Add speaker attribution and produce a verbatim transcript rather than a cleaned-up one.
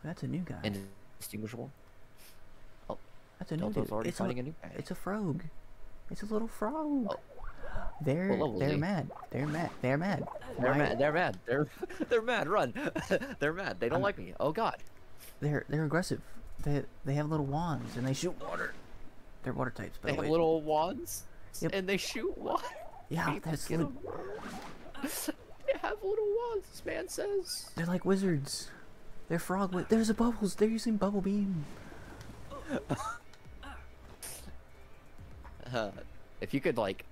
Speaker 1: That's a new guy.
Speaker 2: Indistinguishable. Oh,
Speaker 1: That's a new
Speaker 2: Delta's
Speaker 1: dude.
Speaker 2: already
Speaker 1: It's
Speaker 2: fighting
Speaker 1: a,
Speaker 2: a new guy.
Speaker 1: It's a frog. It's a little frog.
Speaker 2: Oh.
Speaker 1: They're
Speaker 2: What level is
Speaker 1: they're
Speaker 2: he?
Speaker 1: mad. They're mad. They're mad.
Speaker 2: They're
Speaker 1: Why-
Speaker 2: mad. They're mad. They're they're mad. Run. They're mad. They don't
Speaker 1: I'm-
Speaker 2: like me. Oh God.
Speaker 1: They're they're aggressive. They they have little wands and they shoot water. They're water types, by
Speaker 2: They
Speaker 1: the
Speaker 2: have
Speaker 1: way.
Speaker 2: little wands,
Speaker 1: Yep.
Speaker 2: and they shoot water.
Speaker 1: Yeah,
Speaker 2: People
Speaker 1: that's
Speaker 2: get
Speaker 1: li-
Speaker 2: 'em. They have little wands. This man says.
Speaker 1: they're like wizards. They're frog. Wi There's a bubbles. They're using bubble beam.
Speaker 2: Uh, if you could like